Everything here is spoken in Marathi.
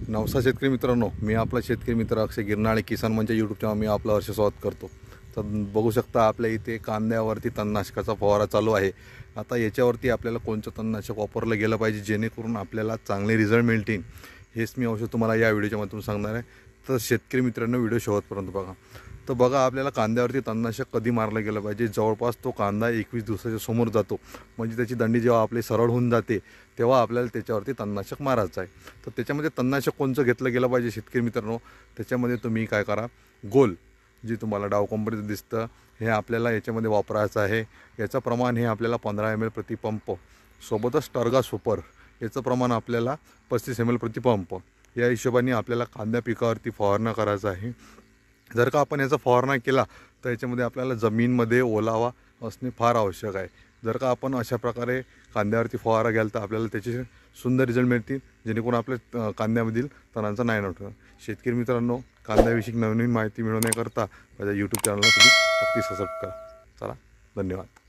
नवसा शेतकरी मित्रांनो, मी आपला शेतकरी मित्र अक्षय गिरनाळे किसान मंच यूट्यूब चॅनल मी आपलं हर्ष स्वागत करतो। तर बघू शकता आपल्या इथे कांद्यावरती तणनाशकाचा फवारा चालू आहे। आता याच्यावरती आपल्याला कोणतं तणनाशक वापरलं गेलं पाहिजे जेणेकरून आपल्याला चांगले रिझल्ट मिळतील, हेच मी औषध तुम्हाला या व्हिडिओच्या माध्यमातून सांगणार आहे। तर शेतकरी मित्रांनो व्हिडिओ शेवटपर्यंत बघा। तर बघा आपल्याला कांद्यावरती तणनाशक कधी मारलं गेलं पाहिजे, जवळपास तो कांदा 21 दिवसाच्या समोर जातो, म्हणजे त्याची दंडी जेव्हा आपली सरळ होऊन जाते तेव्हा आपल्याला त्याच्यावरती तणनाशक मारायचं आहे। तर त्याच्यामध्ये तणनाशक कोणतं घेतलं गेलं पाहिजे शेतकरी मित्रांनो, त्याच्यामध्ये तुम्ही काय करा, गोल जी तुम्हाला डाव कंपनीचं दिसतं हे आपल्याला याच्यामध्ये वापरायचं आहे। याचं प्रमाण हे आपल्याला 15 ml प्रति पंप, सोबतच टर्गा सुपर याचं प्रमाण आपल्याला 35 ml प्रति पंप, या हिशोबाने आपल्याला कांद्या पिकावरती फवारणा करायचा आहे। जर का आपण याचा फवारणा केला तर याच्यामध्ये आपल्याला जमीनमध्ये ओलावा असणे फार आवश्यक आहे। जर का आपण अशा प्रकारे कांद्यावरती फवारा घ्याल तर आपल्याला त्याचे सुंदर रिझल्ट मिळतील, जेणेकरून आपल्या कांद्यामधील तणांचा नाश होतो। शेतकरी मित्रांनो, कांद्याविषयी नवीन माहिती मिळवण्याकरता माझ्या यूट्यूब चॅनलला तुम्ही नक्की सबस्क्राइब करा। चला, धन्यवाद।